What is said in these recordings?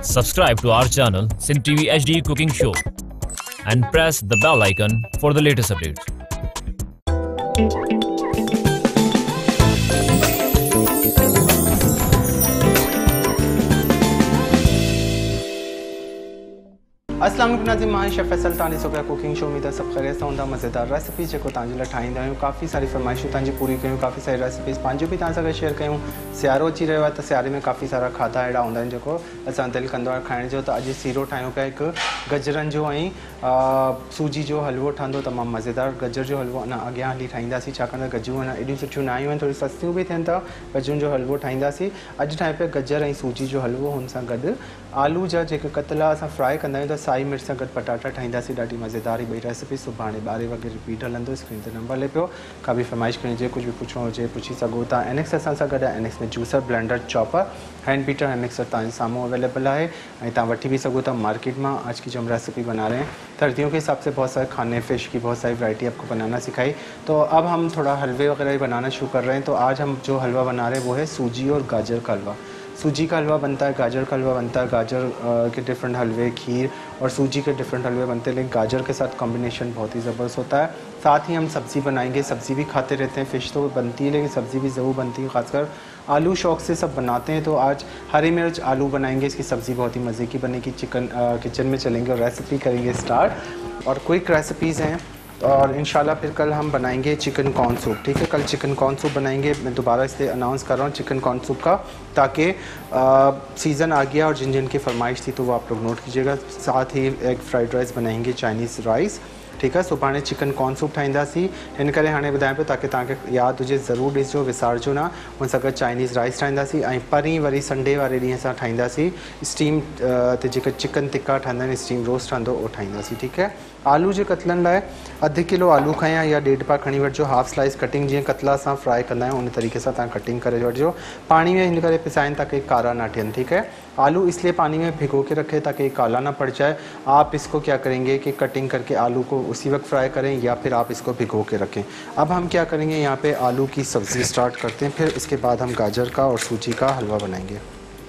Subscribe to our channel Sin TV HD Cooking Show and press the bell icon for the latest updates. अस्सलाम वालेकुम नाज़रीन, मां chef Faisal तानी सोका cooking show में सब खैरियत होंदा मज़ेदार रेसिपीज़ जो तव्हांजे लाइ ठाहींदा आहियूं। काफ़ी सारी फरमाइशूं तव्हांजी पूरी कयूं, काफ़ी सारी रेसिपीज़ पंहिंजो बि तव्हां सां गॾु शेयर कयूं। सियारो अची रहियो आहे त सियारे में काफ़ी सारा खाधा अहिड़ा हूंदा आहिनि जेको असां दिलि कंदो आहे खाइण जो। त अॼु सीरो ठाहियूं पिया, हिकु गजरनि जो ऐं सूजी जो हलवो ठहंदो, तमामु मज़ेदार गजर जो हलवो अञा अॻियां हली ठाहींदासीं, छाकाणि त गजरूं अञा एॾियूं सुठियूं न आयूं आहिनि, थोरी सस्तियूं बि थियनि था। गजरुनि जो हलवो ठाहींदासीं अॼु, ठाहे पिया गजर ऐं सूजी जो हलवो। हुन सां गॾु आलू जा जेके कतला असां फ्राई कंदा आहियूं त साई मिर्च सां गॾु पटाटा ठाहींदासीं। ॾाढी मज़ेदार ॿई रेसिपी सुभाणे 12 वॻे रिपीट हलंदो। स्क्रीन ते नंबर ले पियो, का बि फरमाइश करणी हुजे, कुझु बि पुछिणो हुजे पुछी सघो था। एनएक्स असां सां गॾु आहे, एनएक्स में juicer, blender, chopper, hand beater hand mixer तव्हांजे साम्हूं अवेलेबल है और तव्हां वठी भी सको था मार्केट में। आज की जो हम रेसिपी बना रहे हैं सर्दियों के हिसाब से बहुत सारे खाने, फ़िश की बहुत सारी वैरायटी आपको बनाना सिखाई। तो अब हम थोड़ा हलवे वगैरह ही बनाना शुरू कर रहे हैं। तो आज हम जो हलवा बना रहे हैं वो है सूजी और गाजर का हलवा। सूजी का हलवा बनता है, गाजर का हलवा बनता है। गाजर के डिफरेंट हलवे, खीर और सूजी के डिफरेंट हलवे बनते हैं, लेकिन गाजर के साथ कॉम्बिनेशन बहुत ही ज़बरदस्त होता है। साथ ही हम सब्ज़ी बनाएंगे, सब्ज़ी भी खाते रहते हैं, फ़िश तो बनती है लेकिन सब्ज़ी भी ज़रूर बनती है, ख़ासकर आलू शौक़ से सब बनाते हैं। तो आज हरी मिर्च आलू बनाएंगे, इसकी सब्ज़ी बहुत ही मज़े की बनेगी। चिकन किचन में चलेंगे और रेसिपी करेंगे स्टार्ट, और क्विक रेसिपीज़ हैं। और इंशाल्लाह फिर कल हम बनाएंगे चिकन कॉर्न सूप, ठीक है। कल चिकन कॉर्न सूप बनाएंगे। मैं दोबारा इसलिए अनाउंस कर रहा हूँ चिकन कॉर्न सूप का, ताकि सीज़न आ गया और जिन जिन की फरमाइश थी तो वो आप लोग नोट कीजिएगा। साथ ही एग फ्राइड राइस बनाएंगे, चाइनीज़ राइस, ठीक है। सुभाणे चिकन कॉर्न सूप ठाहींदासीं, हिन करे हाणे ॿुधायां पियो ताकि तव्हांखे यादि हुजे, ज़रूरु ॾिसजो, विसारजो ना। हुन सां गॾु चाइनीज़ राइस ठाहींदासीं ऐं परीं वरी संडे वारे ॾींहुं असां ठाहींदासीं स्टीम ते जेका चिकन टिक्का ठहंदा आहिनि, स्टीम रोस्ट ठहंदो उहो ठाहींदासीं, ठीक है। आलू जे कतलनि लाइ अधु किलो आलू खयां या 1.5 पा खणी वठिजो। हाफ स्लाइस कटिंग, जीअं कतला असां फ्राई कंदा आहियूं उन तरीक़े सां तव्हां कटिंग करे वठिजो। पानी में हिन करे पिसाइनि ताकि कारा ना थियनि, ठीक है। आलू इसलिए पानी में भिगो के रखें ताकि काला ना पड़ जाए। आप इसको क्या करेंगे कि कटिंग करके आलू को उसी वक्त फ्राई करें या फिर आप इसको भिगो के रखें। अब हम क्या करेंगे, यहाँ पे आलू की सब्ज़ी स्टार्ट करते हैं, फिर इसके बाद हम गाजर का और सूजी का हलवा बनाएंगे।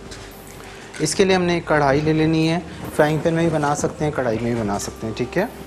इसके लिए हमने एक कढ़ाई ले लेनी है। फ्राइंग पैन में भी बना सकते हैं, कढ़ाई में भी बना सकते हैं, ठीक है।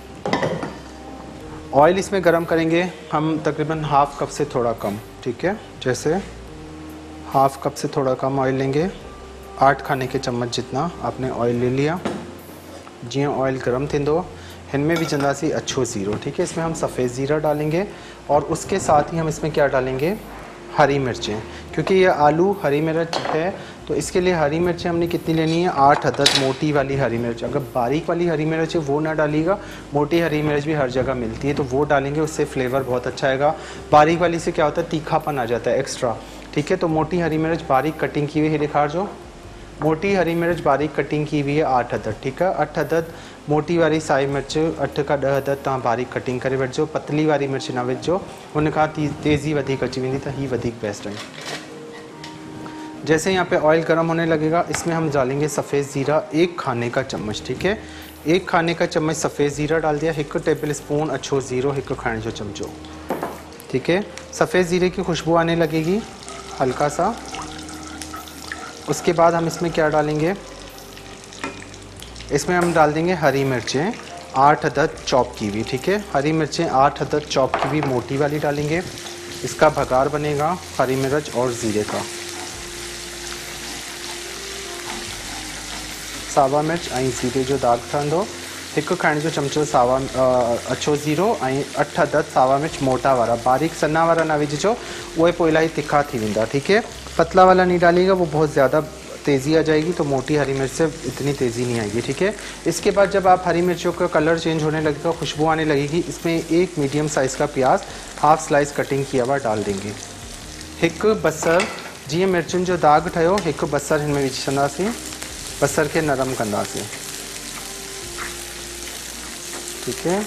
ऑयल इसमें गरम करेंगे हम तकरीबन हाफ़ कप से थोड़ा कम, ठीक है। जैसे हाफ़ कप से थोड़ा कम ऑयल लेंगे, 8 खाने के चम्मच जितना आपने ऑयल ले लिया। जियां ऑयल गरम थींदो इनमें भी चंदासी अच्छो ज़ीरो, ठीक है। इसमें हम सफ़ेद ज़ीरा डालेंगे और उसके साथ ही हम इसमें क्या डालेंगे, हरी मिर्चें, क्योंकि ये आलू हरी मिर्च है तो इसके लिए हरी मिर्चें हमने कितनी लेनी है, 8 अदद मोटी वाली हरी मिर्च। अगर बारीक वाली हरी मिर्च है वो ना डालिएगा, मोटी हरी मिर्च भी हर जगह मिलती है तो वो डालेंगे, उससे फ्लेवर बहुत अच्छा आएगा। बारीक वाली से क्या होता है, तीखापन आ जाता है एक्स्ट्रा, ठीक है। तो मोटी हरी मिर्च बारीक कटिंग की हुई है, दिखा जो मोटी हरी मिर्च बारीक कटिंग की हुई है 8 अदद, ठीक है। 8 अदद मोटी वाली साई मिर्च, 8 का 10 अदद तव्हां बारीक कटिंग करे वठिजो। पतली वारी मिर्च न विझो, उनखां तेज़ी वधीक अची वेंदी त ही वधीक बेस्ट है। जैसे यहाँ पे ऑयल गर्म होने लगेगा, इसमें हम डालेंगे सफ़ेद ज़ीरा 1 खाने का चम्मच, ठीक है। 1 खाने का चम्मच सफ़ेद ज़ीरा डाल दिया। 1 टेबल स्पून अच्छो ज़ीरो, 1 खाने जो चमचो, ठीक है। सफ़ेद ज़ीरे की खुशबू आने लगेगी हल्का सा। उसके बाद हम इसमें क्या डालेंगे, इसमें हम डाल देंगे हरी मिर्चें 8 अदद चॉप की हुई, ठीक है। हरी मिर्चें 8 अदद चॉप की हुई मोटी वाली डालेंगे। इसका भगार बनेगा हरी मिर्च और ज़ीरे का। सावा मिर्च ऐं ज़ीरे जो दाग ठहंदो, 1 खाने जो चमचो सावा अच्छो ज़ीरो ऐं 8 अदद सावा मिर्च मोटा वारा, बारीक सन्ना वारा ना विझिजो, उहे पोइ इलाही तिखा थी वेंदा, ठीक है। पतला वाला नहीं डालिएगा, वो बहुत ज़्यादा तेज़ी आ जाएगी, तो मोटी हरी मिर्च से इतनी तेज़ी नहीं आएगी, ठीक है। इसके बाद जब आप हरी मिर्चों का कलर चेंज होने लगेगा, खुशबू आने लगेगी, इसमें एक मीडियम साइज़ का प्याज हाफ स्लाइस कटिंग किया हुआ डाल देंगे। 1 बसर, जी मिर्चुनि जो दाग ठहियो, 1 बसर हिन में विझी छॾंदासीं, बसर के नरम कंदासीं, ठीक है।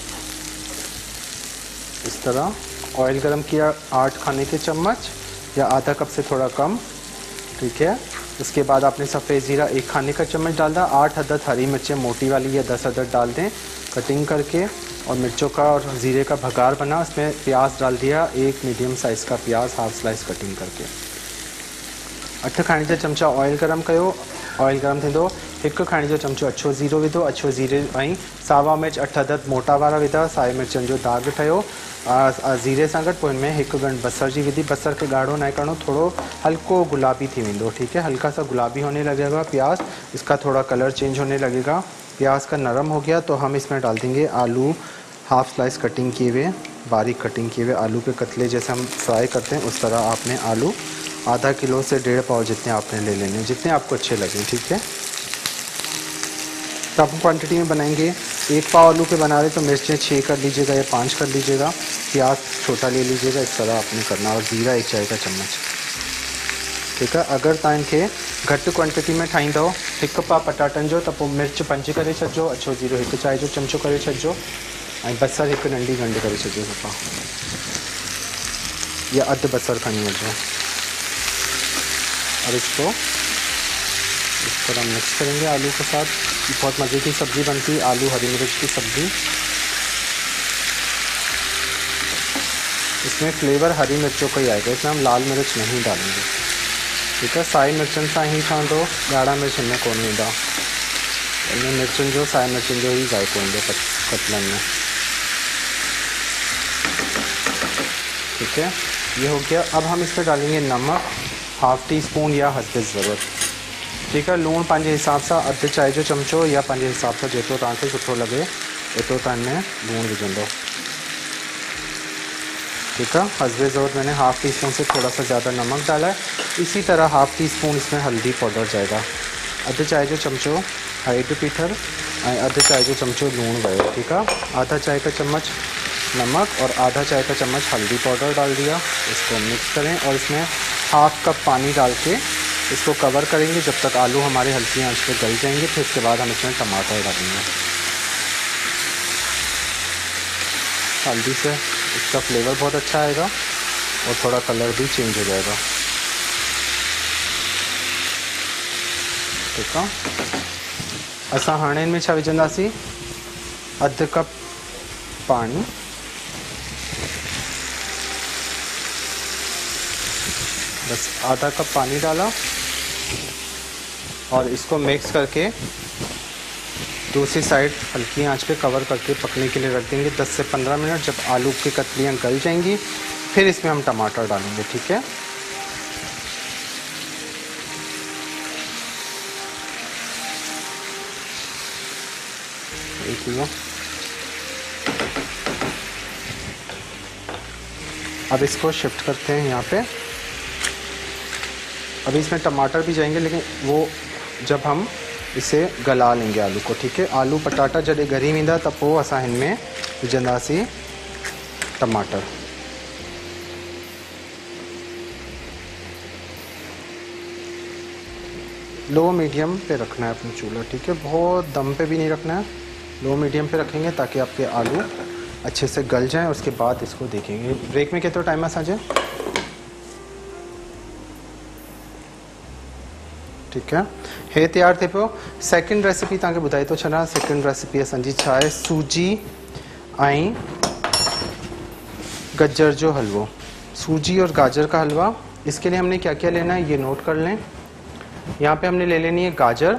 इस तरह ऑयल गरम किया 8 खाने के चम्मच या आधा कप से थोड़ा कम, ठीक है। उसके बाद आपने सफ़ेद ज़ीरा 1 खाने का चम्मच डाल दिया। 8 अदद हरी मिर्चें मोटी वाली या 10 अदद डाल दें कटिंग करके, और मिर्चों का और ज़ीरे का भगार बना। उसमें प्याज डाल दिया, 1 मीडियम साइज़ का प्याज हाफ स्लाइस कटिंग करके। 8 खाने जा चमचा ऑयल गरम कयो। ऑयल गरम थींदो, हिकु खाइण जो चमचो अछो ज़ीरो विधो, अछो ज़ीरे ऐं सावा मिर्च 8-10 मोटा वारा विधा, साए मिर्चनि जो दाग ठहियो ज़ीरे सां गॾु। पोइ हिन में हिकु ॻंढ बसर जी विधी, बसर खे ॻाढ़ो न करणो, थोड़ो हल्को गुलाबी थी वेंदो, ठीक है, हल्का सा गुलाबी होने लगेगा प्याज, इसका थोड़ा कलर चेंज होने लगेगा। प्याज का नरम हो गया तो हम इसमें डाल देंगे आलू, हाफ स्लाइस कटिंग किए हुए, बारीक कटिंग किए हुए आलू के कतले जैसे हम फ्राई करते हैं उस तरह आपने आलू आधा किलो से 1.5 पाव जितने आपने ले लेने हैं, जितने आपको अच्छे लगें, ठीक है। तो आप क्वांटिटी में बनाएंगे, 1 पाव आलू के बना रहे तो मिर्चें 6 कर लीजिएगा या 5 कर लीजिएगा, प्याज छोटा ले लीजिएगा, इस तरह आपने करना। और ज़ीरा 1 चाय का चम्मच, ठीक है। अगर तव्हां इनखे घटि क्वांटिटी में ठाहींदव 1 पाव पटाटनि जो त पोइ मिर्च 5 करे छॾिजो, अछो ज़ीरो 1 चाय जो चमचो करे छॾिजो ऐं बसर 1 नंढी ॻंढ करे छॾिजो सफ़ा, या अधु बसर खणी वठिजो। और इसको इस तरह मिक्स करेंगे आलू के साथ। बहुत मज़े की सब्ज़ी बनती है आलू हरी मिर्च की सब्ज़ी। इसमें फ्लेवर हरी मिर्चों का ही आएगा, इसमें हम लाल मिर्च नहीं डालेंगे, ठीक है। साई मिर्चन सां ही ठहंदो, ॻाढ़ा मिर्च हिन में कोन ईंदा, इनमें मिर्चन जो साई मिर्चन जो ही ज़ाइक़ो ईंदो कतलनि में, ठीक है। ये हो गया। अब हम इसमें डालेंगे नमक, हाफ टी स्पून या हस्बे ज़रूरत, ठीक है। लूण पंहिंजे हिसाब सां अधु चाय जो चमचो या पंहिंजे हिसाब सां जेतिरो तव्हांखे सुठो लगे एतिरो तव्हां हिन में लूण विझंदो, ठीक है। हस्बे ज़रूरत मैंने हाफ टी स्पून से थोड़ा सा ज़्यादा नमक डाला है। इसी तरह हाफ टी स्पून इसमें हल्दी पाउडर जाएगा, अधु चाय जो चमचो हेड पीठर और अधु चाय जो चमचो लूण वयो, ठीक है। आधा चाय का चम्मच नमक और आधा चाय का चम्मच हल्दी पाउडर डाल दिया। इसको मिक्स करें और इसमें हाफ कप पानी डाल के इसको कवर करेंगे जब तक आलू हमारे हल्की आंच पे गल जाएंगे। फिर इसके बाद हम इसमें टमाटर डालेंगे, हल्दी से इसका फ्लेवर बहुत अच्छा आएगा और थोड़ा कलर भी चेंज हो जाएगा, ठीक है। असां हाणे इनमें छा विझंदासीं, अधु कप पानी, बस आधा कप पानी डाला और इसको मिक्स करके दूसरी साइड हल्की आंच पे कवर करके पकने के लिए रख देंगे 10 से 15 मिनट। जब आलू की कतलियाँ गल जाएंगी फिर इसमें हम टमाटर डालेंगे, ठीक है। अब इसको शिफ्ट करते हैं यहाँ पे। अभी इसमें टमाटर भी जाएंगे लेकिन वो जब हम इसे गला लेंगे आलू को, ठीक है। आलू पटाटा जॾहिं ॻरी वेंदा त पोइ असां हिन में विझंदासीं टमाटर। लो मीडियम पे रखना है अपना चूल्हा, ठीक है। बहुत दम पे भी नहीं रखना है, लो मीडियम पे रखेंगे ताकि आपके आलू अच्छे से गल जाएं। उसके बाद इसको देखेंगे। ब्रेक में केतिरो टाइम आहे असांजे, ठीक है। हे तैयार थे पियो। सेकंड रेसिपी तव्हांखे ॿुधाए थो छॾां। सेकंड रेसिपी असांजी छा आहे, सूजी ऐं गजर जो हलवो, सूजी और गाजर का हलवा। इसके लिए हमने क्या क्या लेना है ये नोट कर लें। यहाँ पे हमने ले लेनी है गाजर,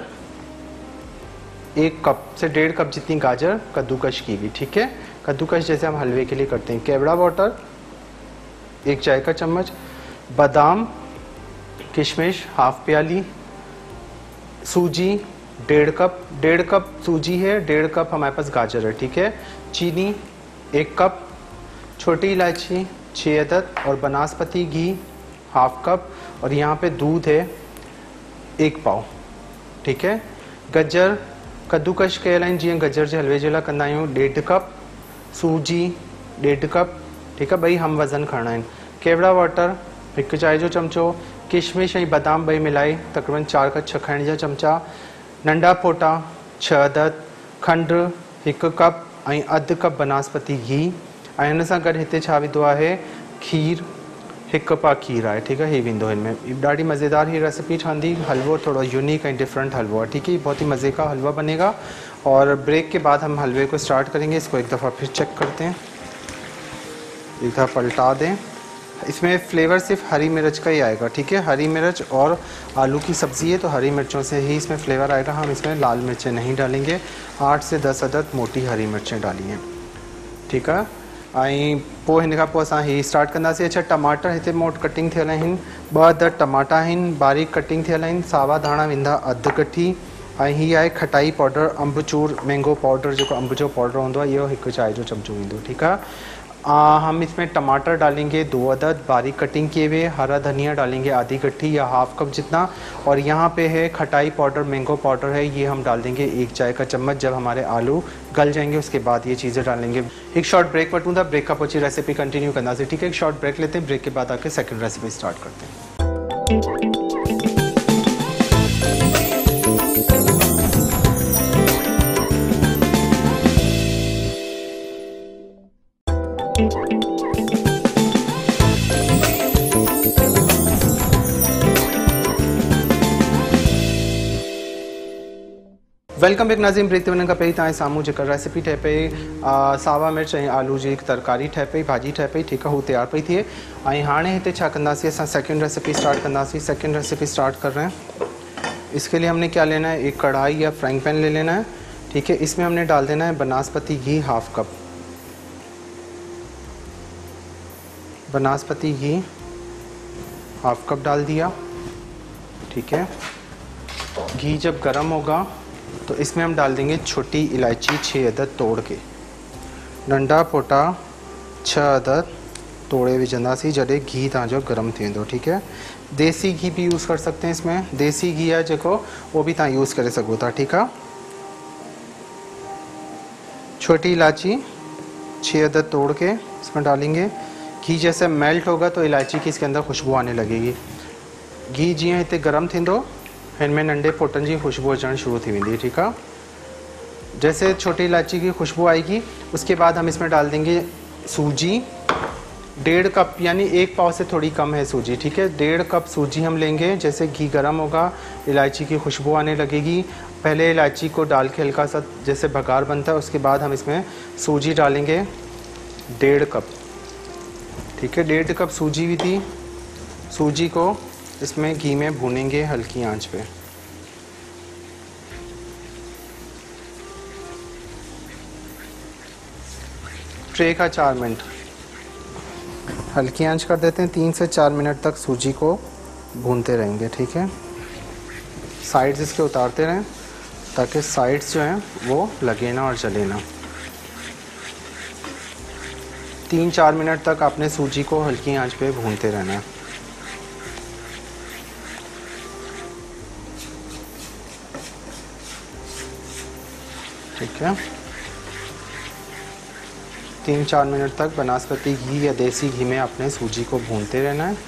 1 कप से 1.5 कप जितनी गाजर कद्दूकश की हुई, ठीक है। कद्दूकश जैसे हम हलवे के लिए करते हैं। केवड़ा वाटर 1 चाय का चम्मच, बादाम किशमिश हाफ प्याली, सूजी 1.5 कप, 1.5 कप सूजी है, 1.5 कप हमारे पास गाजर है, ठीक है। चीनी 1 कप, छोटी इलायची 6 अदद और बनास्पति घी हाफ कप, और यहाँ पे दूध है 1 पाव, ठीक है। गजर कद्दूकश कयल आहिनि जीअं गजर जे हलवे जे लाइ कंदा आहियूं 1.5 कप, सूजी 1.5 कप, ठीक है। ॿई हम वज़न खणणा आहिनि। केवड़ा वाटर 1 चाय जो चमचो, किशमिश ऐं बादाम ॿई मिलाई तक़रीबन 4 खां 6 खाइण जा चमचा, नंढा फोटा 6 अदद, खंड 1 कप ऐं अधु कप बनास्पति घी ऐं हिन सां गॾु हिते छा विधो आहे, खीर 1 पा खीर आहे, ठीक है। ही विंदो इनमें। ॾाढी मज़ेदार ही रेसिपी ठहंदी। हलवो थोड़ा यूनिक एंड डिफरेंट हलवा है, ठीक है। बहुत ही मज़े का हलवा बनेगा। और ब्रेक के बाद हम हलवे को स्टार्ट करेंगे। इसको एक दफ़ा फिर चेक करते हैं, एक दफ़ा पलटा दें इसमें फ्लेवर सिर्फ हरी मिर्च का ही आएगा, ठीक है। हरी मिर्च और आलू की सब्ज़ी है तो हरी मिर्चों से ही इसमें फ्लेवर आएगा। हम इसमें लाल मिर्चें नहीं डालेंगे। 8 से 10 अदद मोटी हरी मिर्चें डाली हैं, ठीक है। ऐं पोइ हिन खां पोइ असां ही स्टार्ट कंदासीं। अच्छा, टमाटर हिते मोट कटिंग थियल आहिनि, 2 अदद टमाटा आहिनि बारीक कटिंग थियल आहिनि। सावा धाणा वेंदा अधु कटी। ऐं हीअ आहे खटाई पाउडर, अम्बचूर मैंगो पाउडर, जेको अम्ब जो पाउडर हूंदो आहे, इहो 1 चाय जो चमचो ईंदो, ठीकु आहे। हम इसमें टमाटर डालेंगे 2 अदद बारीक कटिंग किए हुए। हरा धनिया डालेंगे आधी गट्ठी या हाफ कप जितना। और यहाँ पे है खटाई पाउडर, मैंगो पाउडर है, ये हम डाल देंगे 1 चाय का चम्मच। जब हमारे आलू गल जाएंगे उसके बाद ये चीज़ें डालेंगे। एक शॉर्ट ब्रेक वठूं था, ब्रेक का पोची रेसिपी कंटिन्यू करना से, ठीक है। एक शॉर्ट ब्रेक लेते हैं, ब्रेक के बाद आके सेकंड रेसिपी स्टार्ट करते हैं। वेलकम बैक नाज़रीन। ब्रेक ते वञण खां पहिरीं तव्हांजे साम्हूं जेका रेसिपी ठहे पई, सावा मिर्च ऐं आलू जी तरकारी ठहे पई, भाॼी ठहे पई, ठीकु आहे, हू तैयार पई थिए। ऐं हाणे हिते छा कंदासीं, असां सेकंड रेसिपी स्टार्ट कंदासीं। सेकंड रेसिपी स्टार्ट कर रहे हैं। इसके लिए हमने क्या लेना है, एक कढ़ाई या फ्राइंग पैन ले लेना है, ठीक है। इसमें हमने डाल देना है बनास्पति घी हाफ कप। बनास्पति घी हाफ कप डाल दिया, ठीक है। घी जब गर्म होगा तो इसमें हम डाल देंगे छोटी इलायची 6 अदद तोड़ के। नंढा फोटा 6 अदद तोड़े विझंदासीं जॾहिं घी तव्हांजो गर्म थींदो, ठीक है। देसी घी भी यूज़ कर सकते हैं इसमें, देसी घी है जेको वो भी तव्हां यूज़ करे सघो था, ठीक है। छोटी इलायची 6 अदद तोड़ के इसमें डालेंगे। घी जैसे मेल्ट होगा तो इलायची की इसके अंदर खुशबू आने लगेगी। घी जीअं हिते गर्म थींदो इनमें नंढे फोटन की खुशबू अचण शुरू थी वेंदी, ठीक है। जैसे छोटी इलायची की खुशबू आएगी उसके बाद हम इसमें डाल देंगे सूजी 1.5 कप, यानी 1 पाव से थोड़ी कम है सूजी, ठीक है। 1.5 कप सूजी हम लेंगे। जैसे घी गर्म होगा इलायची की खुशबू आने लगेगी। पहले इलायची को डाल के हल्का सा जैसे बघार बनता है, उसके बाद हम इसमें सूजी डालेंगे 1.5 कप, ठीक है। 1.5 कप सूजी भी थी। सूजी को इसमें घी में भूनेंगे हल्की आंच पे। ट्रे का 4 मिनट हल्की आंच कर देते हैं। 3 से 4 मिनट तक सूजी को भूनते रहेंगे, ठीक है। साइड्स इसके उतारते रहें ताकि साइड्स जो हैं वो लगे ना और जले ना। 3-4 मिनट तक आपने सूजी को हल्की आंच पे भूनते रहना है। ठीक है, 3-4 मिनट तक बनास्पति घी या देसी घी में अपने सूजी को भूनते रहना है।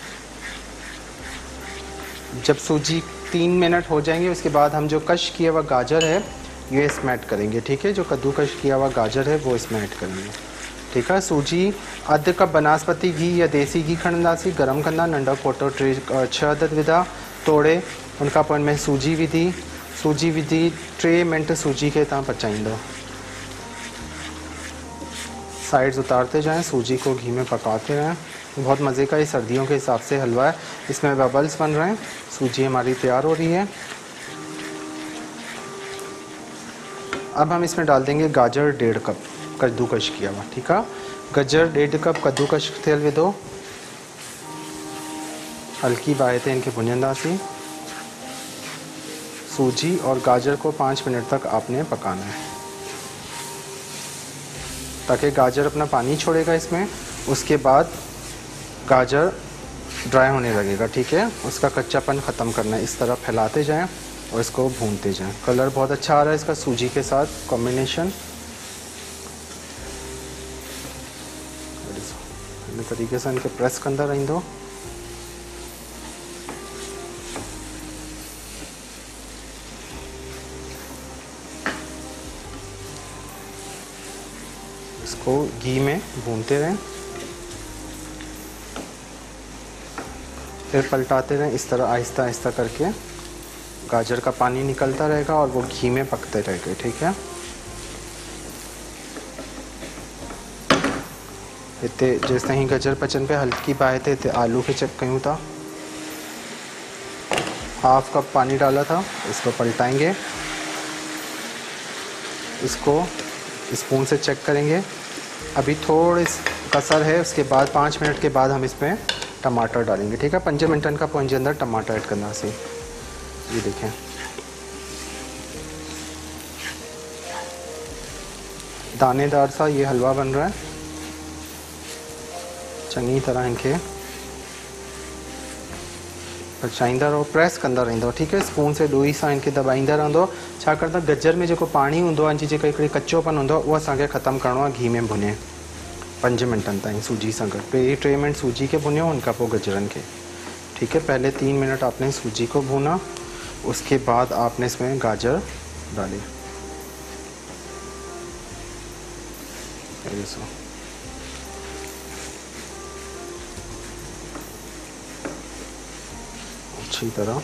जब सूजी 3 मिनट हो जाएंगे उसके बाद हम जो कश किया हुआ गाजर है ये इसमें ऐड करेंगे, ठीक है। जो कद्दूकश किया हुआ गाजर है वो इसमें ऐड करेंगे, ठीक है। सूजी अधु कप बनास्पति घी या देसी घी खणंदासीं, गरम कंदा, नंढा फोटो 6 अदद विधा तोड़े, उनखां पोइ में सूजी विधी 3 मिनट सूजी के तव्हां पचाईंदो। साइड्स उतारते जाएं, सूजी को घी में पकाते रहें। बहुत मज़े का ये सर्दियों के हिसाब से हलवा है। इसमें बबल्स बन रहे हैं। सूजी हमारी तैयार हो रही है। अब हम इसमें डाल देंगे गाजर 1.5 कप कद्दूकश किया हुआ, ठीक है। गाजर 1.5 कप कद्दूकश थियल विधो, हल्की बाहि ते इनके भुञंदासीं। सूजी और गाजर को 5 मिनट तक आपने पकाना है ताकि गाजर अपना पानी छोड़ेगा इसमें। उसके बाद गाजर ड्राई होने लगेगा, ठीक है। उसका कच्चापन ख़त्म करना है। इस तरह फैलाते जाएं और इसको भूनते जाएं। कलर बहुत अच्छा आ रहा है इसका सूजी के साथ कॉम्बिनेशन। इन तरीके से इनके प्रेस कंदा रहिंदो। इसको घी में भूनते रहें, फिर पलटाते रहें। इस तरह आहिस्ता आहिस्ता करके गाजर का पानी निकलता रहेगा और वो घी में पकते रहेंगे, ठीक है। इतने जेस ताईं गजर पचन पे हल्की बाहे थे इतने आलू खे चेक कयूं था। हाफ कप पानी डाला था, इसको पलटाएंगे, इसको स्पून से चेक करेंगे। अभी थोड़ी कसर है, उसके बाद 5 मिनट के बाद हम इसमें टमाटर डालेंगे, ठीक है। 5 मिनटन का पोइ अंदर टमाटर ऐड करना सी। ये देखें दानेदार सा ये हलवा बन रहा है। चंगी तरह इनके पचाईंदा रहो, प्रेस कंदा रहिंदो, ठीक है। स्पून से डोई सां इनके दबाईंदा रहंदो। छाकाणि त गजर में जेको पाणी हूंदो आहे, जेको हिकिड़ी कच्चोपन हूंदो आहे, उहो असांखे ख़तमु करिणो आहे घी में भुने 5 मिनटनि ताईं सूजी सां गॾु। पहिरीं 3 मिनट सूजी के भुनियो, उनका पोइ गजरनि के, ठीक है। पहले 3 मिनट आपने सूजी को भुना, उसके बाद आपने इसमें गाजर डाली। अच्छी तरह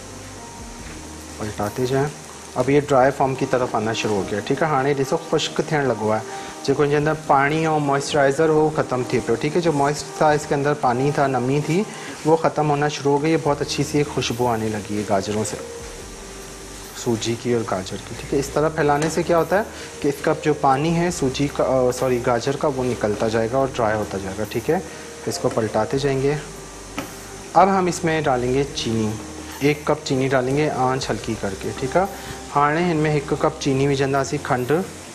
पलटाते जाएं। अब ये ड्राई फॉर्म की तरफ आना शुरू हो गया, ठीक है। हाँ ॾिसो खुश्क थियण लॻो आहे, जो इनके अंदर पानी और मॉइस्चराइज़र हो ख़त्म थी पियो, ठीक है। जो मॉइस्ट था, इसके अंदर पानी था, नमी थी, वो ख़त्म होना शुरू हो गई। ये बहुत अच्छी सी एक खुशबू आने लगी है गाजरों से, सूजी की और गाजर की, ठीक है। इस तरह फैलाने से क्या होता है कि इसका जो पानी है सूजी का गाजर का, वो निकलता जाएगा और ड्राई होता जाएगा, ठीक है। इसको पलटाते जाएंगे। अब हम इसमें डालेंगे चीनी, 1 कप चीनी डालेंगे, आंच हल्की करके, ठीक है। हाँ इनमें 1 कप चीनी विझंदासीं, खंड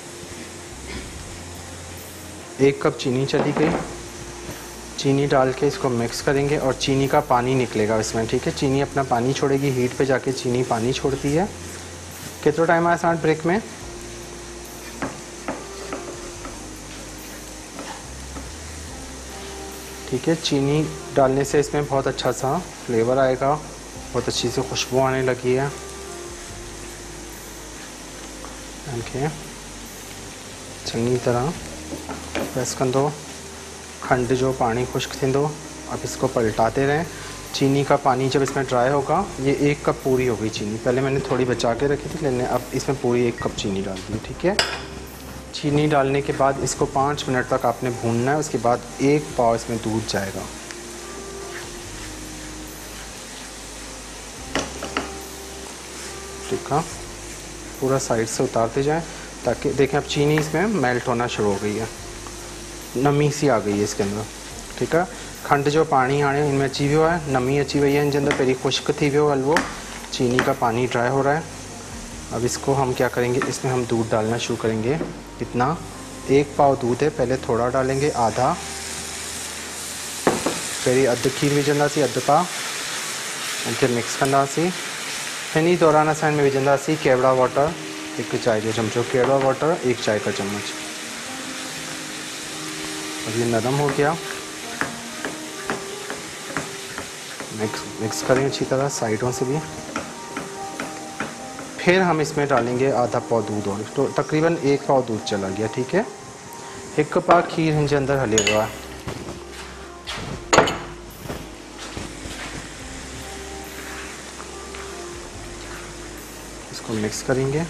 1 कप चीनी चली गई। चीनी डाल के इसको मिक्स करेंगे और चीनी का पानी निकलेगा इसमें, ठीक है। चीनी अपना पानी छोड़ेगी, हीट पे जाके चीनी पानी छोड़ती है। कितना टाइम आया साथ ब्रेक में? ठीक है। चीनी डालने से इसमें बहुत अच्छा सा फ्लेवर आएगा, बहुत अच्छी सी खुशबू आने लगी है। ओके, चंगी तरह प्रेस कर दो। खंड जो पानी खुश्क थींदो, अब इसको पलटाते रहें। चीनी का पानी जब इसमें ड्राई होगा, ये 1 कप पूरी हो गई चीनी। पहले मैंने थोड़ी बचा के रखी थी, लेकिन अब इसमें पूरी 1 कप चीनी डाल दी, ठीक है। चीनी डालने के बाद इसको 5 मिनट तक आपने भूनना है। उसके बाद 1 पाव इसमें दूध जाएगा, ठीक है। पूरा साइड से उतारते जाएं ताकि देखें अब चीनी इसमें मेल्ट होना शुरू हो गई है, नमी सी आ गई है इसके अंदर, ठीक है। खंड जो पानी हाणे इनमें अची वियो है, नमी अची वही है इनके अंदर। पहिरीं खुश्क थी वियो हलवो, चीनी का पानी ड्राई हो रहा है। अब इसको हम क्या करेंगे, इसमें हम दूध डालना शुरू करेंगे। कितना? 1 पाव दूध है, पहले थोड़ा डालेंगे, आधा। पहिरीं अधु खीर विझंदासीं, अधु पाव उनके मिक्स कंदासीं। हिन दौरान असां इनमें विझंदासीं केवड़ा वाटर, 1 चाय जो चमचो केवड़ा वाटर, 1 चाय का चम्मच। अब ये नरम हो गया, मिक्स करें अच्छी तरह साइडों से भी। फिर हम इसमें डालेंगे आधा पाव दूध और, तो तकरीबन 1 पाव दूध चला गया, ठीक है। 1 पाव खीर हिन अंदर हले हुआ है। इसको मिक्स करेंगे।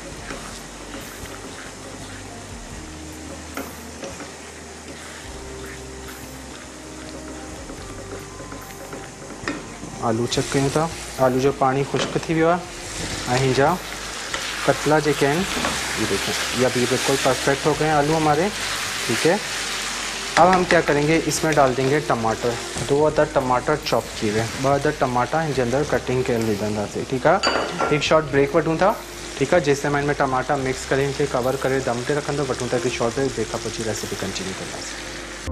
आलू चेक कयूं था, आलू जो पानी खुश्क थी वियो आहे, हिंजा कतला जेके आहिनि, ये देखें, ये अभी बिल्कुल परफेक्ट हो गए आलू हमारे, ठीक है। अब हम क्या करेंगे, इसमें डाल देंगे टमाटर, 2 अदद टमाटर चॉप किए हुए, 2 अदद टमाटा हिन अंदर कटिंग कयल विझंदासीं, ठीक है। 1 शॉर्ट ब्रेक वठूं था, ठीक है। जेसिताईं मां इनमें टमाटा मिक्स करे इनके कवर करे दम ते रखंदो, वठूं था 1 शॉर्ट ब्रेक। ब्रेक खां पोइ रेसिपी कंटिन्यू कंदासीं।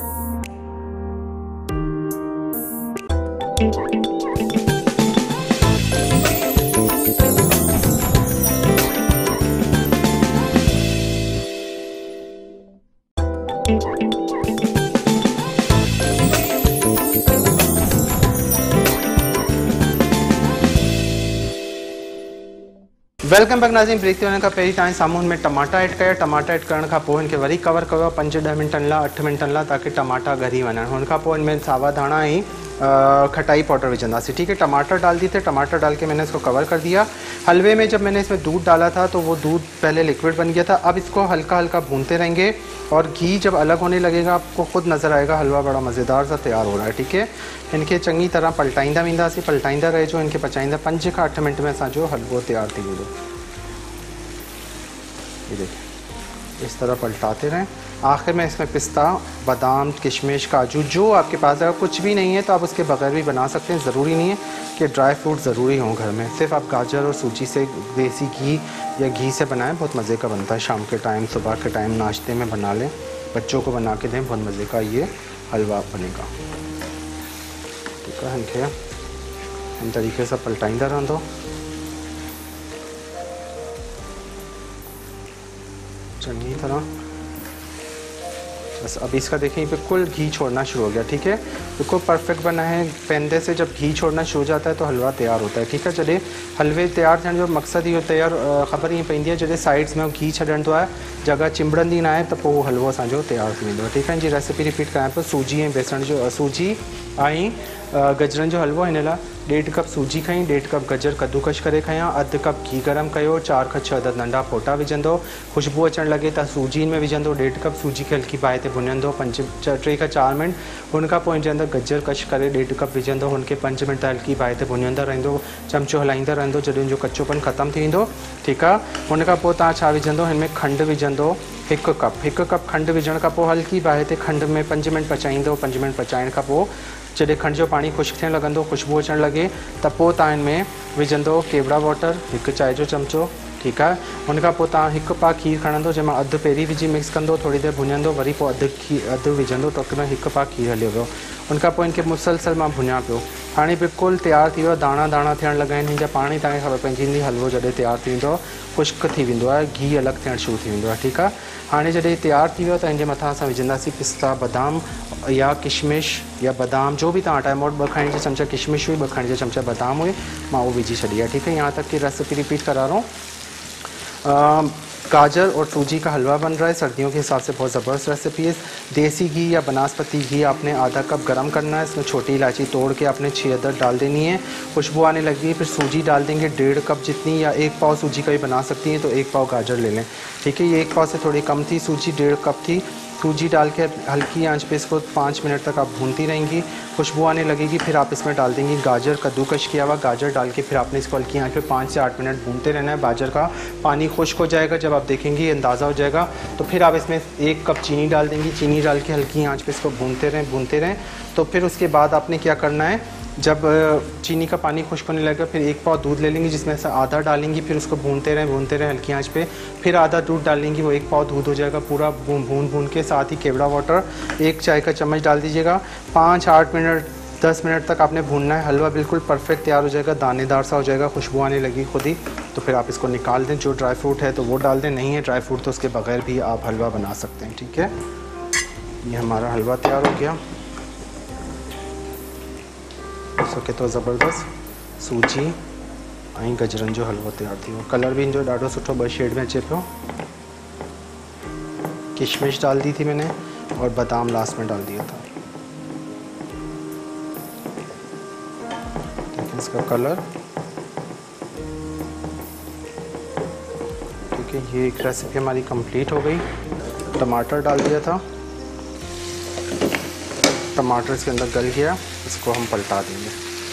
वेलकम बैक नाज़रीन। ब्रेक ते वञण खां पहिरीं तव्हांजे साम्हूं में टमाटा ऐड कया। टमाटा ऐड करण खां पोइ इनखे वरी कवर कयो 5-10 मिंटनि लाइ, 8 मिंटनि लाइ, ताकि टमाटा ॻरी वञनि। हुन खां पोइ इनमें सावा धाणा ऐं खटाई पाउडर विझंदासीं। ठीक है, टमाटर डाल दी थे, टमाटर डाल के मैंने इसको कवर कर दिया। हलवे में जब मैंने इसमें दूध डाला था तो वो दूध पहले लिक्विड बन गया था। अब इसको हल्का हल्का भूनते रहेंगे और घी जब अलग होने लगेगा आपको खुद नज़र आएगा हलवा बड़ा मज़ेदार सा तैयार हो रहा है। ठीक है, इनके चंगी तरह पलटाईंदा वेंदासीं, पलटाईंदा रहे जो इनके पचाईंदा 5 खां 8 मिनट में असांजो हलवो तैयार थी वेंदो। ये देखिए इस तरह पलटाते रहें। आखिर में इसमें पिस्ता, बादाम, किशमिश, काजू जो आपके पास अगर कुछ भी नहीं है तो आप उसके बगैर भी बना सकते हैं। ज़रूरी नहीं है कि ड्राई फ्रूट ज़रूरी हों घर में, सिर्फ आप गाजर और सूजी से देसी घी या घी से बनाएं, बहुत मज़े का बनता है। शाम के टाइम, सुबह के टाइम नाश्ते में बना लें, बच्चों को बना के दें, बहुत मज़े का ये हलवा बनेगा। ठीक है, इनके इन तरीके से पलटाईंदा रहंदो। चंगी तरह बस अब इसका देखिए बिल्कुल घी छोड़ना शुरू हो गया। ठीक है, बिल्कुल परफेक्ट बना है। पेंदे से जब घी छोड़ना शुरू हो जाता है तो हलवा तैयार होता है। ठीक है, जॾहिं हलवे तैयार थियण जो मक़सदु इहो तैयार ख़बर ईअं पवंदी आहे जॾहिं साइड्स में घी छॾंदो आहे, जॻह चिंबड़ंदी न आहे त पोइ हलवो असांजो तैयार थी वेंदो आहे। ठीकु आहे, जी रेसिपी रिपीट कयां पियो। सूजी ऐं बेसण जो सूजी ऐं गजरनि जो हलवो। हिन लाइ 1.5 कप सूजी खई, 1.5 कप गजर कद्दूकश करे खयां, अधु कप घी गरम कयो, 4 खां 6 अदद नंढा फोटा विझंदो, खुशबू अचण लॻे त सूजी में विझंदो, 1.5 कप सूजी खे हल्की बाहि ते भुञंदो 3 खां 4 मिनट। हुन खां पोइ हिनजे अंदरि गजर कश करे 1.5 कप विझंदो, हुनखे 5 मिनट हल्की बाहि ते भुञंदा रहंदो, चमचो हलाईंदा रहंदो जॾहिं हुनजो कच्चोपन ख़तमु थी वेंदो। ठीकु आहे, हुन खां पोइ तव्हां छा विझंदो, हिन में खंडु विझंदो 1 कप। 1 कप खंडु विझण खां पोइ हल्की बाहि ते खंडु में 5 मिनट पचाईंदो। 5 मिनट पचाइण खां पोइ जॾहिं खंड जो पानी खुश्क थियण लॻंदो, खुशबू अचण लॻे त पोइ तव्हां हिन में विझंदो केवड़ा वाटर 1 चांहि जो चमचो। ठीकु आहे, हुन खां पोइ तव्हां 1 पा खीर खणंदो, जंहिंमां अधु पहिरीं विझी मिक्स कंदो, थोरी देरि भुञंदो, वरी पोइ अधु विझंदो, तक़रीबन 1 पा खीर हलियो वियो। हुन खां पोइ इनखे मुसलसल मां भुञां पियो। हाणे बिल्कुलु तैयार थी वियो, दाणा दाणा थियण लॻा आहिनि, हिन जा पाण ई तव्हांखे ख़बर पइजी वेंदी हलवो जॾहिं तैयार थी वेंदो खुश्क थी वेंदो आहे, घी अलॻि थियणु शुरू थी वेंदो आहे। ठीकु आहे, हाणे जॾहिं तैयार थी वियो त हिन जे मथां असां विझंदासीं पिस्ता, बादाम या किशमिश या बादाम जो भी तव्हां वटि आहे। मूं वटि 2 खाइण जा चमचा किशमिश हुई, 2 खाइण जा चमचा बादाम हुए, मां वो विझी छॾी आहे। ठीक है, यहाँ तक की रेसिपी रिपीट करा रहा हूँ। गाजर और सूजी का हलवा बन रहा है, सर्दियों के हिसाब से बहुत ज़बरदस्त रेसिपी है। देसी घी या बनास्पति घी आपने आधा कप गरम करना है, इसमें छोटी इलायची तोड़ के आपने 6 अदद डाल देनी है, खुशबू आने लगी। फिर सूजी डाल देंगे 1.5 कप जितनी, या 1 पाव सूजी का भी बना सकती हैं तो 1 पाव गाजर ले लें। ठीक है, ये 1 पाव से थोड़ी कम थी सूजी, 1.5 कप थी। सूजी डाल के हल्की आंच पे इसको 5 मिनट तक आप भूनती रहेंगी, खुशबू आने लगेगी। फिर आप इसमें डाल देंगी गाजर, कद्दूकश किया हुआ गाजर डाल के फिर आपने इसको हल्की आंच पे 5 से 8 मिनट भूनते रहना है। गाजर का पानी खुश्क हो जाएगा, जब आप देखेंगी अंदाज़ा हो जाएगा तो फिर आप इसमें 1 कप चीनी डाल देंगी। चीनी डाल के हल्की आंच पे इसको भूनते रहें। तो फिर उसके बाद आपने क्या करना है, जब चीनी का पानी खुश्क होने लगेगा फिर 1 पाव दूध ले लेंगी, जिसमें से आधा डालेंगी, फिर उसको भूनते रहें हल्की आंच पे। फिर आधा दूध डालेंगी, वो 1 पाव दूध हो जाएगा पूरा भून के। साथ ही केवड़ा वाटर 1 चाय का चम्मच डाल दीजिएगा। 5-8 मिनट 10 मिनट तक आपने भूनना है। हलवा बिल्कुल परफेक्ट तैयार हो जाएगा, दानेदार सा हो जाएगा, खुशबू आने लगी खुद ही। तो फिर आप इसको निकाल दें। जो ड्राई फ्रूट है तो वो डाल दें, नहीं है ड्राई फ्रूट तो उसके बगैर भी आप हलवा बना सकते हैं। ठीक है, ये हमारा हलवा तैयार हो गया। सके तो ज़बरदस्त सूजी ऐं गजरनि जो हलवो तैयार थी वियो। कलर भी इनजो ॾाढो सुठो 2 शेड में अचे पियो। किशमिश डाल दी थी मैंने और बादाम लास्ट में डाल दिया था। देखिए इसका कलर। ठीक है, ये एक रेसिपी हमारी कंप्लीट हो गई। टमाटर डाल दिया था, टमाटर इसके अंदर गल गया, इसको हम पलटा देंगे।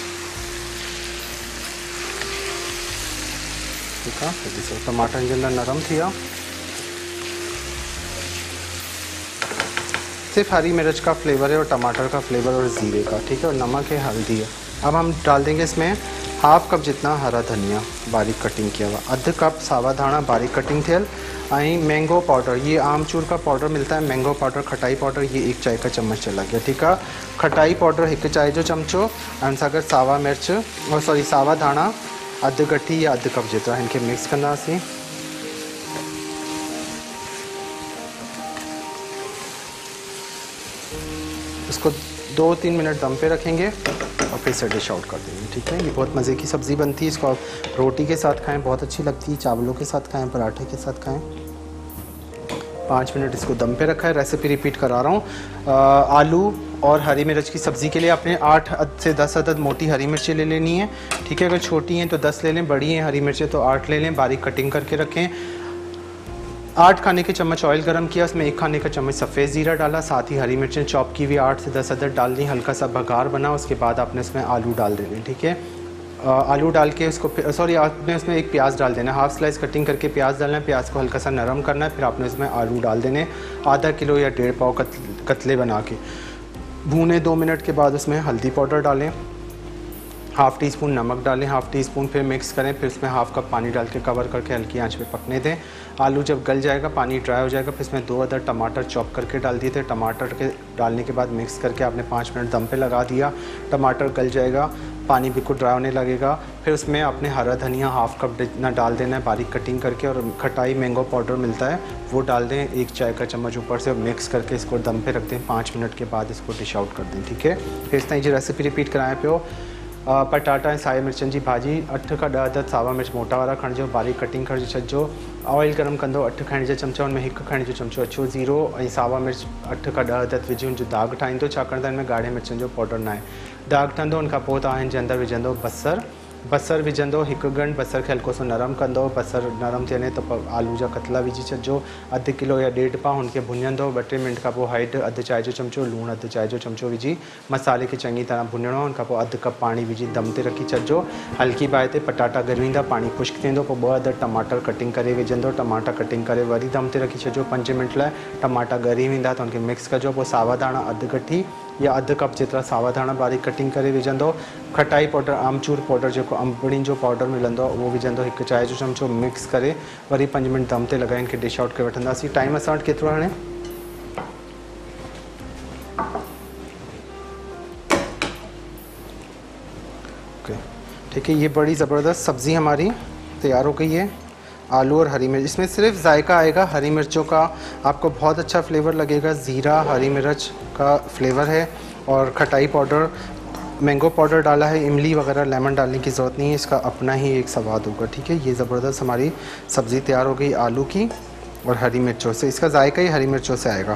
ठीक है, तो टमाटर के अंदर नरम थिया। सिर्फ हरी मिर्च का फ्लेवर है और टमाटर का फ्लेवर और ज़ीरे का। ठीक है, और नमक है, हल्दी है। अब हम डाल देंगे इसमें 1/2 कप जितना हरा धनिया बारीक कटिंग किया हुआ, 1/2 कप सावा धाना बारीक कटिंग थियल, आई मैंगो पाउडर। ये आमचूर का पाउडर मिलता है, मैंगो पाउडर, खटाई पाउडर, ये 1 चाय का चम्मच चला गया। ठीक है, खटाई पाउडर 1 चाय जो चमचो, ऐं सां गॾु सावा मिर्च और सावा धाना 1/2 गठी या 1/2 कप जितना, इनके मिक्स कंदासीं। इसको 2-3 मिनट दम पे रखेंगे और फिर से डिश आउट कर देंगे। ठीक है, ये बहुत मज़े की सब्ज़ी बनती है। इसको आप रोटी के साथ खाएं, बहुत अच्छी लगती है, चावलों के साथ खाएं, पराठे के साथ खाएं। 5 मिनट इसको दम पे रखा है। रेसिपी रिपीट करा रहा हूँ। आलू और हरी मिर्च की सब्ज़ी के लिए आपने 8 से 10 अदद मोटी हरी मिर्चें ले लेनी है, ठीक है। अगर छोटी हैं तो 10 ले लें, बड़ी हैं हरी मिर्चें तो 8 ले लें। बारीक कटिंग करके रखें। 8 खाने के चम्मच ऑयल गरम किया, उसमें 1 खाने का चम्मच सफ़ेद ज़ीरा डाला, साथ ही हरी मिर्चें चॉप की हुई 8 से 10 अदद डाल दी। हल्का सा बघार बना, उसके बाद आपने उसमें आलू डाल देने, ठीक है। आलू डाल के उसको आपने उसमें एक प्याज डाल देना, हाफ स्लाइस कटिंग करके प्याज डालना है। प्याज को हल्का सा नरम करना है, फिर आपने उसमें आलू डाल देने, आधा किलो या 1.5 पाव कतले बना के भूने। 2 मिनट के बाद उसमें हल्दी पाउडर डालें, हाफ़ टी स्पून नमक डालें, हाफ़ टी स्पून फिर मिक्स करें, फिर उसमें हाफ़ कप पानी डाल के कवर करके हल्की आंच पे पकने दें। आलू जब गल जाएगा, पानी ड्राई हो जाएगा, फिर इसमें 2 अदद टमाटर चॉप करके डाल दिए थे। टमाटर के डालने के बाद मिक्स करके आपने 5 मिनट दम पे लगा दिया। टमाटर गल जाएगा, पानी बिल्कुल ड्राई होने लगेगा, फिर उसमें आपने हरा धनिया हाफ़ कप जितना डाल देना है बारीक कटिंग करके, और खटाई मैंगो पाउडर मिलता है वो डाल दें, 1 चाय का चम्मच ऊपर से, मिक्स करके इसको दम पे रख दें। 5 मिनट के बाद इसको डिश आउट कर दें, ठीक है। फिर इस तरह जी रेसिपी रिपीट कराएँ पियो। पटाटा ऐं साए मिर्चनि जी भाॼी 8 खां 10 अदद सावा मिर्च मोटा वारा खणिजो, बारीक कटिंग करे छॾिजो। ऑयल गरम कंदो 8 खाइण जा चमचा, हुनमें 1 खाइण जो चमचो अछो ज़ीरो ऐं सावा मिर्च 8 खां 10 अदद विझी हुनजो दाग ठाहींदो, छाकाणि त हिनमें ॻाढ़े मिर्चनि जो पाउडर न आहे। दाग ठहंदो, हुन खां पोइ तव्हां हिन जे अंदरि विझंदो बसर विझंदो, 1 गंढ बसर खे हल्को सो नरम कंदो। बसर नरम थिए त आलू जा कतला विझी छॾिजो, 1/2 किलो या 1.5 पाव हुनखे भुञंदो। 2-3 मिनट खां पोइ हैड 1 चाय जो चमचो लूणु, 1 चाय जो चमचो विझी मसाले खे चङी तरह भुञणो। हुन खां पोइ 1 कप पाणी विझी दम ते रखी छॾिजो। हल्की बाहि ते पटाटा ॻरी पाणी खुश्क थींदो, पोइ 2 अदद टमाटर कटिंग करे विझंदो। टमाटा कटिंग करे वरी दम ते रखी छॾिजो 5 मिनट लाइ। टमाटा ॻरी वेंदा त हुनखे मिक्स कजो। पोइ सावा धाणा 1 गठी या 1 कप जेतिरा सावा धाणा बारीक कटिंग करे विझंदो। खटाई पाउडर, आमचूर पाउडर जेको अंबड़ियुनि जो पाउडर मिलंदो आहे उहो विझंदो, 1 चाय जो चमचो, मिक्स करे वरी 5 मिनट दम ते लॻाए इनखे डिश आउट करे वठंदासीं। टाइम असां वटि केतिरो हाणे? ओके, ठीक है। ये बड़ी ज़बरदस्त सब्ज़ी हमारी तैयार हो गई है। आलू और हरी मिर्च, इसमें सिर्फ जायका आएगा हरी मिर्चों का, आपको बहुत अच्छा फ्लेवर लगेगा। ज़ीरा हरी मिर्च का फ्लेवर है और खटाई पाउडर, मैंगो पाउडर डाला है, इमली वगैरह लेमन डालने की ज़रूरत नहीं है, इसका अपना ही एक स्वाद होगा, ठीक है। ये ज़बरदस्त हमारी सब्ज़ी तैयार हो गई आलू की और हरी मिर्चों से। इसका जायका ही हरी मिर्चों से आएगा।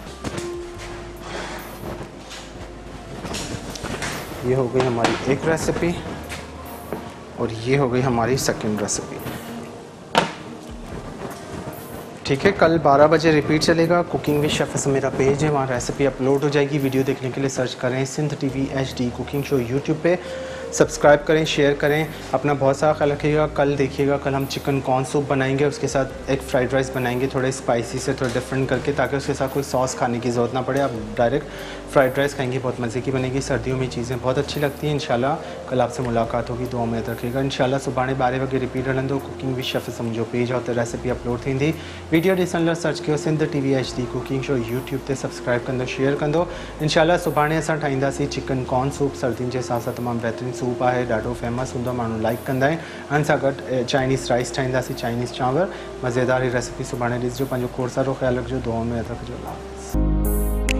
ये हो गई हमारी एक रेसिपी और ये हो गई हमारी सेकंड रेसिपी, ठीक है। कल 12 बजे रिपीट चलेगा। कुकिंग विद शेफ मेरा पेज है, वहाँ रेसिपी अपलोड हो जाएगी। वीडियो देखने के लिए सर्च करें Sindh TV HD cooking show YouTube पे। सब्सक्राइब करें, शेयर करें, अपना बहुत सारा ख्याल रखिएगा। कल देखिएगा, कल हम चिकन कॉर्न सूप बनाएंगे, उसके साथ एक फ्राइड राइस बनाएंगे, थोड़े स्पाइसी से, थोड़ा डिफरेंट करके, ताकि उसके साथ कोई सॉस खाने की ज़रूरत ना पड़े। आप डायरेक्ट फ्राइड राइस खाएंगे, बहुत मज़े की बनेगी। सर्दियों में चीज़ें बहुत अच्छी लगती हैं। इंशाल्लाह कल आपसे मुलाकात होगी, दुआ में याद रखिएगा। इंशाल्लाह सुभाणे 12 वगे रिपीट हलंदो। कुकिंग विद शेफ जो पेज आहे, रेसिपी अपलोड थींदी। वीडियो ॾिसण लाइ सर्च कयो Sindh TV HD cooking show YouTube ते, सब्सक्राइब कंदो, शेयर कंदो। इंशाल्लाह सुभाणे असां ठाहींदासीं चिकन कॉर्न सूप। सर्दियुनि जे हिसाब सां तमामु बहितरीनु सूप आहे, ॾाढो फेमस हूंदो, माण्हू लाइक कंदा आहिनि। हुन सां गॾु चाइनीज़ राइस ठाहींदासीं, चाइनीज़ चांवर, मज़ेदार ही रेसिपी सुभाणे ॾिसजो। पंहिंजो खोड़ सारो ख़्यालु रखिजो, दुआ में यादि रखिजो। अल्लाह हाफ़िज़।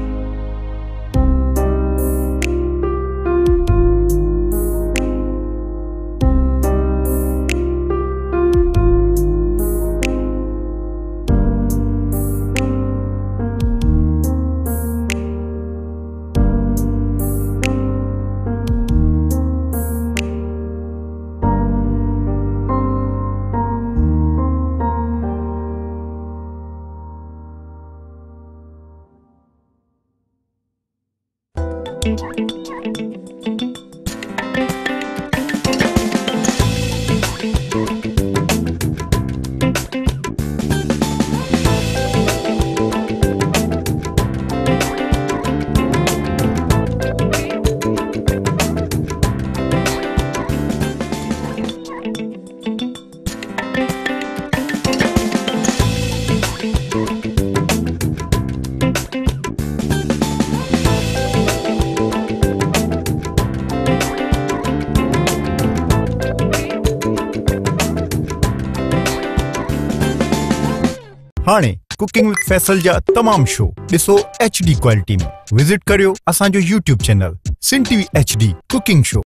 हाणे कुकिंग विद फैसल जा तमाम शो ॾिसो HD क्वालिटी में। विजिट करियो असांजो YouTube channel Sindh TV HD cooking show.